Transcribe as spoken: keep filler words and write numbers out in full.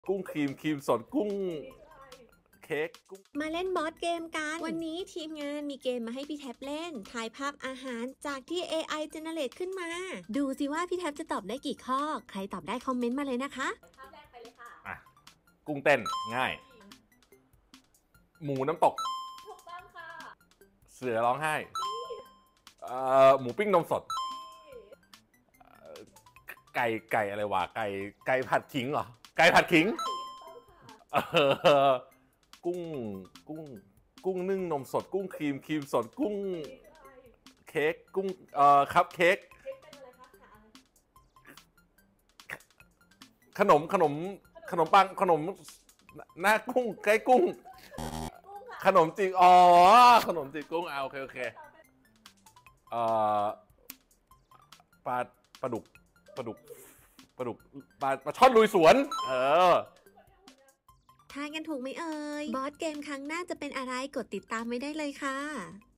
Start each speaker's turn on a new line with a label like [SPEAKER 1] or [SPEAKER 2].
[SPEAKER 1] กุ้งครีมครีมสดกุ้งเค้กกุ้ง
[SPEAKER 2] มาเล่นบอร์ดเกมกันวันนี้ทีมงานมีเกมมาให้พี่แท็บเล่นถ่ายภาพอาหารจากที่ เอ ไอ generate ขึ้นมาดูสิว่าพี่แท็บจะตอบได้กี่ข้อใครตอบได้คอมเมนต์มาเลยนะคะ
[SPEAKER 3] ภาพแรกไปเลยค่ะ
[SPEAKER 1] อ่ะกุ้งเต้นง่ายหมูน้ำตก
[SPEAKER 3] ถูกต้องค่ะ
[SPEAKER 1] เสือร้องไห้เอ่อหมูปิ้งนมสดไก่ไก่อะไรวะไก่ไก่ผัดขิงเหรอไก่ผัดขิงเออกุ้งกุ้งกุ้งนึ่งนมสดกุ้งครีมครีมสดกุ้งเค้กกุ้งเอ่อคัพเค้กขนมขนมขนมปังขนมหน้ากุ้งไก่กุ้งขนมจีอ๋อขนมจีกุ้งเอาโอเคโอเคเอ่อปลาปลาดุกปลาดุกปลาดุกปลาปลาช่อนลุยสวนเออ
[SPEAKER 2] ทายกันถูกไหมเอ่ยบอสเกมครั้งหน้าจะเป็นอะไรกดติดตามไว้ได้เลยค่ะ